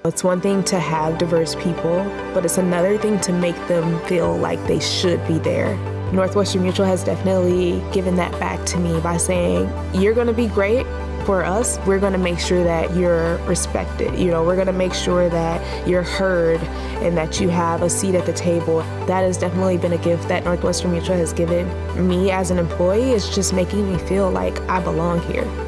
It's one thing to have diverse people, but it's another thing to make them feel like they should be there. Northwestern Mutual has definitely given that back to me by saying, you're going to be great. For us, we're going to make sure that you're respected. We're going to make sure that you're heard and that you have a seat at the table. That has definitely been a gift that Northwestern Mutual has given me as an employee. It's just making me feel like I belong here.